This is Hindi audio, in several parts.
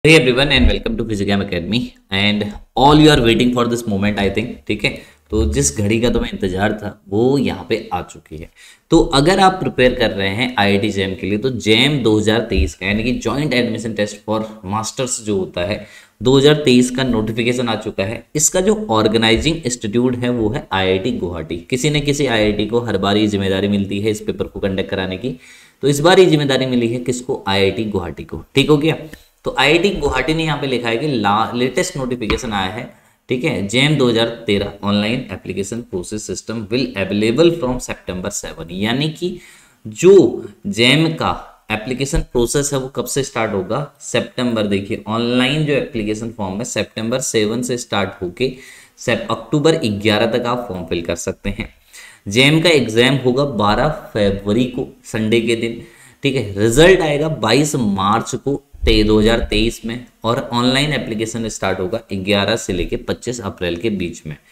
Hey everyone and welcome to Physicam Academy and all you are waiting for this moment I think। ठीक है, तो जिस घड़ी का तुम्हें इंतजार था वो यहाँ पे आ चुकी है। तो अगर आप प्रिपेयर कर रहे हैं आईआईटी जैम के लिए तो जैम 2023 का यानी कि joint admission test for masters जो होता है 2023 का नोटिफिकेशन आ चुका है। इसका जो ऑर्गेनाइजिंग इंस्टीट्यूट है वो है आईआईटी गुवाहाटी। किसी न किसी आईआईटी को हर बार ये जिम्मेदारी मिलती है इस पेपर को कंडक्ट कराने की, तो इस बार ये जिम्मेदारी मिली है किसको? आईआईटी गुवाहाटी को। ठीक हो गया। तो आईआईटी गुवाहाटी ने यहाँ पे लिखा है कि लेटेस्ट नोटिफिकेशन आया है, ठीक है, JAM 2013 online application process system will available from September 7। यानी कि जो जैम का एप्लीकेशन प्रोसेस है वो कब से स्टार्ट होगा? सितंबर। देखिए ऑनलाइन जो एप्लीकेशन फॉर्म है सितंबर 7 से स्टार्ट होके अक्टूबर 11 तक आप फॉर्म फिल कर सकते हैं। जैम का एग्जाम होगा 12 फरवरी को, संडे के दिन। ठीक है, रिजल्ट आएगा 22 मार्च को 2023 में और ऑनलाइन एप्लीकेशन स्टार्ट होगा 11 से लेके 25 अप्रैल के बीच में।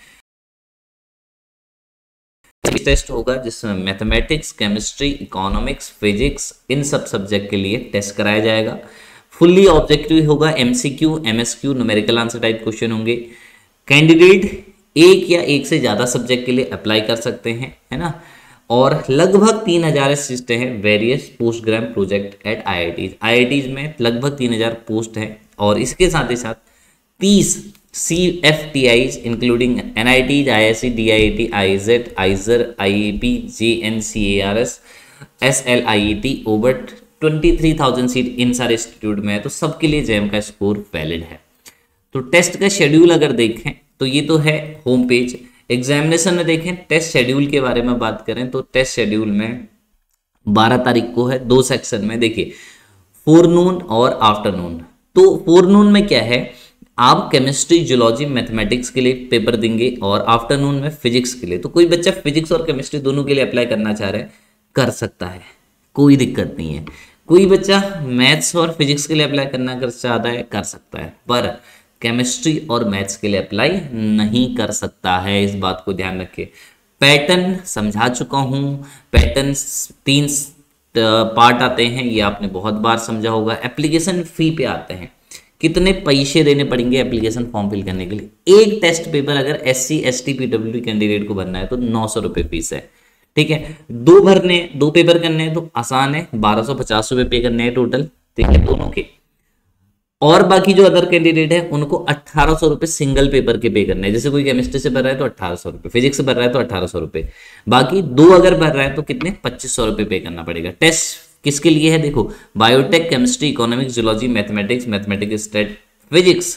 टेस्ट होगा जिसमें मैथमेटिक्स, केमिस्ट्री, इकोनॉमिक्स, फिजिक्स इन सब सब्जेक्ट के लिए टेस्ट कराया जाएगा। फुल्ली ऑब्जेक्टिव होगा, MCQ, MSQ, numerical answer type question होंगे। कैंडिडेट एक या एक से ज़्यादा सब्जेक्ट के लिए अप्लाई कर सकते हैं, है ना। और लगभग 3000 सीटें हैं various post grade project at IITs में लगभग 3000 पोस्ट हैं। और इसके साथ ही साथ 30 CFTIs including NITs, IISc, DIIT, IISET, IISER, IIP, JNCARS, SLIET over 23,000 सीट इन सारे इंस्टीट्यूट में है, तो सबके लिए जैम का स्कोर वैलिड है। तो टेस्ट का शेड्यूल अगर देखें तो ये तो है होम पेज। एग्जामिनेशन में देखें, टेस्ट शेड्यूल के बारे में बात करें तो टेस्ट शेड्यूल में 12 तारीख को है, 2 सेक्शन में। देखिए फोरनून और आफ्टरनून। तो फोरनून में क्या है, आप केमिस्ट्री, जियोलॉजी, मैथमेटिक्स के लिए पेपर देंगे और आफ्टरनून में फिजिक्स के लिए। तो कोई बच्चा फिजिक्स और केमिस्ट्री दोनों के लिए अप्लाई करना चाह रहा है, कर सकता है, कोई दिक्कत नहीं है। कोई बच्चा मैथ्स और फिजिक्स के लिए अप्लाई करना चाहता है, कर सकता है, पर केमिस्ट्री और मैथ्स के लिए अप्लाई नहीं कर सकता है। इस बात को ध्यान रखिए। पैटर्न समझा चुका हूँ। पैटर्न 3 पार्ट आते हैं, ये आपने बहुत बार समझा होगा। एप्लीकेशन फी पे आते हैं, कितने पैसे देने पड़ेंगे एप्लीकेशन फॉर्म फिल करने के लिए। एक टेस्ट पेपर अगर SC ST PWD कैंडिडेट को भरना है तो 900 रुपये फीस है। ठीक है, 2 पेपर करने हैं तो आसान है, 1250 रुपये पे करने हैं टोटल। ठीक है, दोनों के। और बाकी जो अदर कैंडिडेट है उनको 1800 रुपये सिंगल पेपर के पे करने हैं। जैसे कोई केमिस्ट्री से भर रहा है तो 1800 रुपये, फिजिक्स से भर रहा है तो 1800 रुपये, बाकी 2 अगर भर रहा है तो कितने? 2500 रुपये पे करना पड़ेगा। टेस्ट किसके लिए है? देखो biotech, chemistry, economics, geology, mathematics, stat, physics.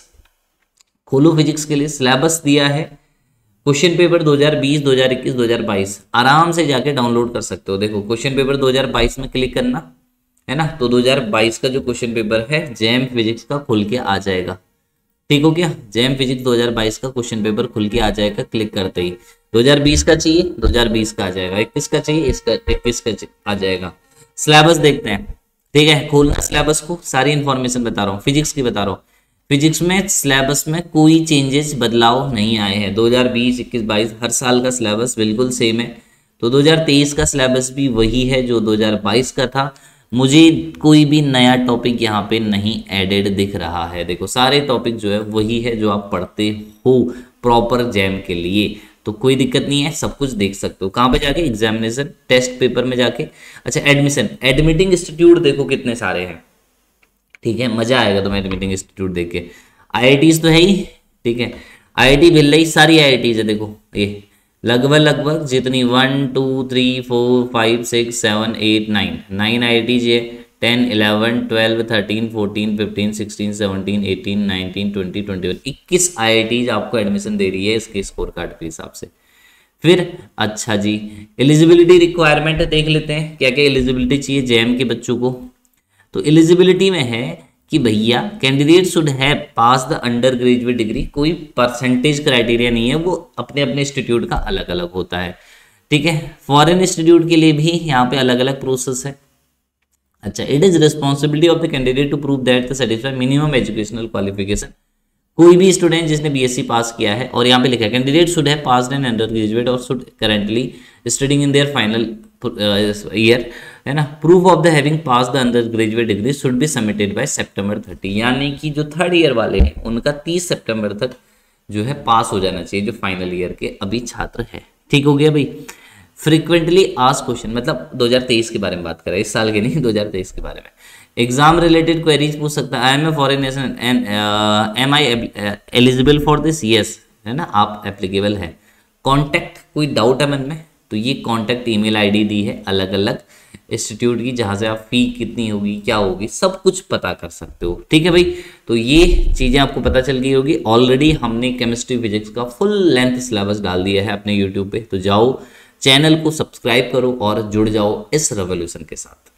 खोलो फिजिक्स के लिए सिलेबस दिया है, क्वेश्चन पेपर 2020, 2021, 2022 आराम से जाके डाउनलोड कर सकते हो। देखो क्वेश्चन पेपर 2022 में क्लिक करना है ना, तो 2022 का जो क्वेश्चन पेपर है जैम फिजिक्स का खुल के आ जाएगा। ठीक हो गया, जैम फिजिक्स 2022 का क्वेश्चन पेपर खुल के आ जाएगा क्लिक करते ही। 2020 का चाहिए 2020 का आ जाएगा, 21 का चाहिए इसका 21 का आ जाएगा। सिलेबस देखते हैं। ठीक है, खोलना सिलेबस को, सारी इंफॉर्मेशन बता रहा हूँ, फिजिक्स की बता रहा हूँ। फिजिक्स में सिलेबस में कोई चेंजेस बदलाव नहीं आए हैं। 2020, 21, 22 हर साल का सिलेबस बिल्कुल सेम है। तो 2023 का सिलेबस भी वही है जो 2022 का था। मुझे कोई भी नया टॉपिक यहाँ पे नहीं एडेड दिख रहा है। देखो सारे टॉपिक जो है वही है जो आप पढ़ते हो प्रॉपर जैम के लिए, तो कोई दिक्कत नहीं है, सब कुछ देख सकते हो। कहाँ पे जाके? एग्जामिनेशन टेस्ट पेपर में जाके। अच्छा एडमिशन, एडमिटिंग इंस्टीट्यूट देखो कितने सारे हैं। ठीक है, मजा आएगा तुम्हें एडमिटिंग इंस्टीट्यूट देख के। IITs तो है ही। ठीक है, IIT भिल्लई सारी IITs है। देखो ये लगभग जितनी 1 2 3 4 5 6 7 8 9 IITs है। 10 11 12 13 14 15 16 17 18 19 20 21 21 IITs आपको एडमिशन दे रही है इसके स्कोर कार्ड के हिसाब से। फिर अच्छा जी, एलिजिबिलिटी रिक्वायरमेंट देख लेते हैं, क्या क्या एलिजिबिलिटी चाहिए जैम के बच्चों को। तो एलिजिबिलिटी में है कि भैया candidate should have pass the undergraduate degree. कोई परसेंटेज क्राइटेरिया नहीं है, वो अपने अपने इंस्टीट्यूट का अलग अलग होता है। ठीक है, फॉरेन इंस्टीट्यूट के लिए भी यहाँ पे अलग अलग प्रोसेस है। अच्छा, it is responsibility of the candidate to prove that the satisfy minimum educational qualification कोई भी स्टूडेंट जिसने बीएससी पास किया है, और यहाँ पे लिखा है candidate should have passed an undergraduate और should currently studying in their final year, है ना, proof of the having pass the undergraduate degree should be submitted by September 30, यानी कि जो थर्ड ईयर वाले हैं उनका 30 सितंबर तक जो है पास हो जाना चाहिए, जो फाइनल ईयर के अभी छात्र है। ठीक हो गया भाई। फ्रिक्वेंटली आस्क्ड क्वेश्चन, मतलब 2023 के बारे में बात कर रहे हैं, इस साल के नहीं, 2023 के बारे में। एग्जाम रिलेटेड क्वेरीज पूछ सकता है, I am a foreign nation and am I eligible for this, yes, है ना, आप एप्लीकेबल है। कॉन्टैक्ट, कोई डाउट है मन में, तो ये कॉन्टैक्ट ईमेल आईडी दी है अलग अलग इंस्टीट्यूट की, जहाँ से आप फी कितनी होगी, क्या होगी, सब कुछ पता कर सकते हो। ठीक है भाई, तो ये चीज़ें आपको पता चल गई होगी। ऑलरेडी हमने केमिस्ट्री फिजिक्स का फुल लेंथ सिलेबस डाल दिया है अपने यूट्यूब पे, तो जाओ चैनल को सब्सक्राइब करो और जुड़ जाओ इस रेवोल्यूशन के साथ।